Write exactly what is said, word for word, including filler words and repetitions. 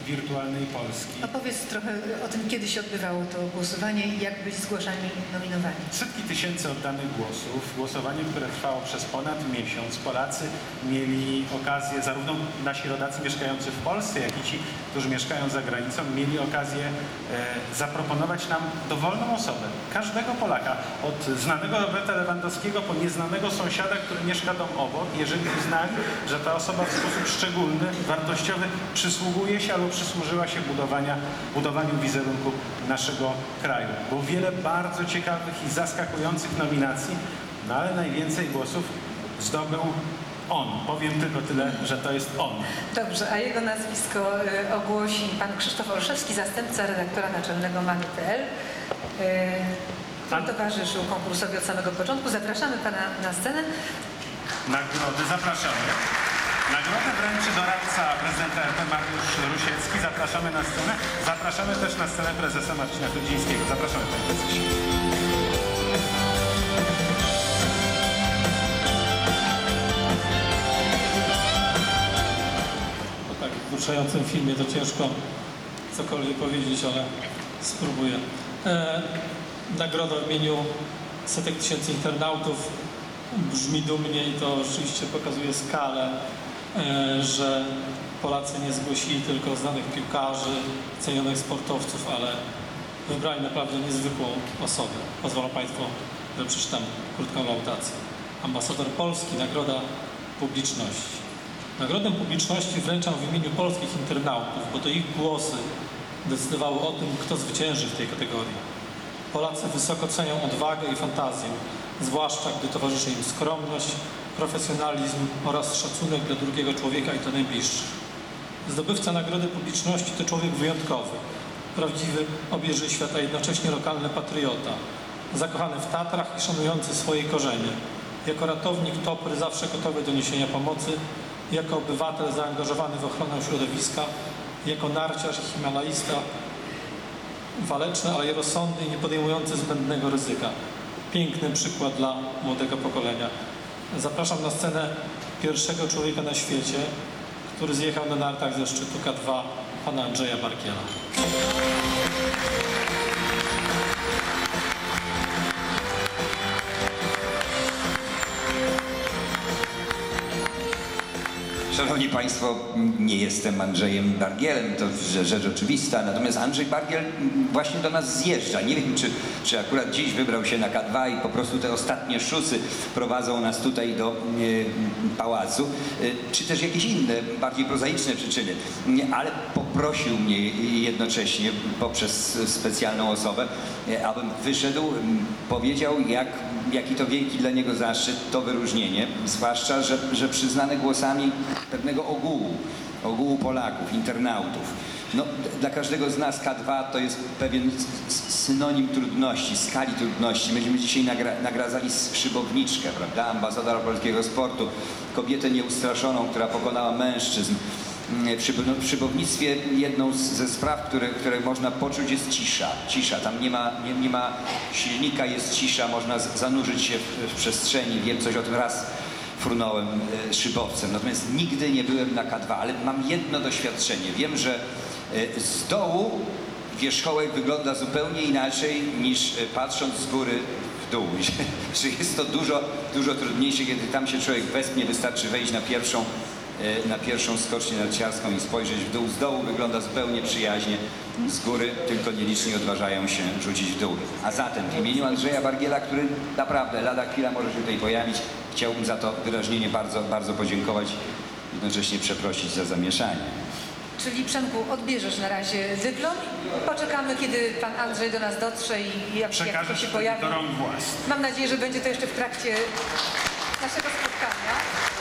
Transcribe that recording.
wirtualnej Polski. Opowiedz trochę o tym, kiedy się odbywało to głosowanie i jak byli zgłaszani nominowani. Setki tysięcy oddanych głosów. Głosowanie, które trwało przez ponad miesiąc. Polacy mieli okazję, zarówno nasi rodacy mieszkający w Polsce, jak i ci, którzy mieszkają za granicą, mieli okazję e, zaproponować nam dowolną osobę. Każdego Polaka. Od znanego Roberta Lewandowskiego po nieznanego sąsiada, który mieszka dom obok. Jeżeli uznali, że ta osoba w sposób szczególny, wartościowy przysługuje się albo przysłużyła się budowania, budowaniu wizerunku naszego kraju. Było wiele bardzo ciekawych i zaskakujących nominacji, no ale najwięcej głosów zdobył on. Powiem tylko tyle, że to jest on. Dobrze, a jego nazwisko y, ogłosi pan Krzysztof Olszewski, zastępca redaktora naczelnego Mamy kropka p l, y, który towarzyszył konkursowi od samego początku. Zapraszamy pana na scenę. Nagrody zapraszamy. Nagrodę wręczy doradca prezydenta R P Mariusz Rusiecki. Zapraszamy na scenę. Zapraszamy też na scenę prezesa Marcina Chrudzińskiego. Zapraszamy, panie prezesie. Po tak wzruszającym filmie to ciężko cokolwiek powiedzieć, ale spróbuję. E, nagroda w imieniu setek tysięcy internautów brzmi dumnie i to rzeczywiście pokazuje skalę, e, że Polacy nie zgłosili tylko znanych piłkarzy, cenionych sportowców, ale wybrali naprawdę niezwykłą osobę. Pozwolą Państwo, że przeczytam krótką laudację. Ambasador Polski, Nagroda Publiczności. Nagrodę Publiczności wręczam w imieniu polskich internautów, bo to ich głosy decydowały o tym, kto zwycięży w tej kategorii. Polacy wysoko cenią odwagę i fantazję, zwłaszcza gdy towarzyszy im skromność, profesjonalizm oraz szacunek dla drugiego człowieka i to najbliższych. Zdobywca Nagrody Publiczności to człowiek wyjątkowy, prawdziwy obieży świata, jednocześnie lokalny patriota, zakochany w Tatrach i szanujący swoje korzenie. Jako ratownik Topry zawsze gotowy do niesienia pomocy, jako obywatel zaangażowany w ochronę środowiska, jako narciarz i himalaista, waleczny, ale rozsądny i nie podejmujący zbędnego ryzyka. Piękny przykład dla młodego pokolenia. Zapraszam na scenę pierwszego człowieka na świecie, który zjechał na nartach ze szczytu K dwa, pana Andrzeja Bargiela. Szanowni Państwo, nie jestem Andrzejem Bargielem, to rzecz oczywista, natomiast Andrzej Bargiel właśnie do nas zjeżdża. Nie wiem, czy, czy akurat dziś wybrał się na K dwa i po prostu te ostatnie szusy prowadzą nas tutaj do e, pałacu, e, czy też jakieś inne, bardziej prozaiczne przyczyny, ale poprosił mnie jednocześnie poprzez specjalną osobę, e, abym wyszedł, powiedział, jak, jaki to wielki dla niego zaszczyt to wyróżnienie, zwłaszcza, że, że przyznane głosami pewnego ogółu, ogółu Polaków, internautów. No, dla każdego z nas K dwa to jest pewien synonim trudności, skali trudności. Myśmy dzisiaj nagra nagradzali szybowniczkę, prawda, ambasadora polskiego sportu, kobietę nieustraszoną, która pokonała mężczyzn. W szybownictwie jedną ze spraw, które, które można poczuć, jest cisza. Cisza, tam nie ma, nie, nie ma silnika, jest cisza, można zanurzyć się w, w przestrzeni. Wiem coś o tym, raz frunąłem e, szybowcem, natomiast nigdy nie byłem na K dwa, ale mam jedno doświadczenie. Wiem, że e, z dołu wierzchołek wygląda zupełnie inaczej niż e, patrząc z góry w dół. Że jest to dużo, dużo trudniejsze, kiedy tam się człowiek wespnie, wystarczy wejść na pierwszą na pierwszą skocznię narciarską i spojrzeć w dół. Z dołu wygląda zupełnie przyjaźnie, z góry tylko nieliczni odważają się rzucić w dół. A zatem w imieniu Andrzeja Bargiela, który naprawdę lada chwila może się tutaj pojawić, chciałbym za to wyraźnie bardzo, bardzo podziękować, jednocześnie przeprosić za zamieszanie. Czyli, Przemku, odbierzesz na razie dyplom. Poczekamy, kiedy pan Andrzej do nas dotrze i jak, jak to się pojawi. do rąk własnych. Mam nadzieję, że będzie to jeszcze w trakcie naszego spotkania.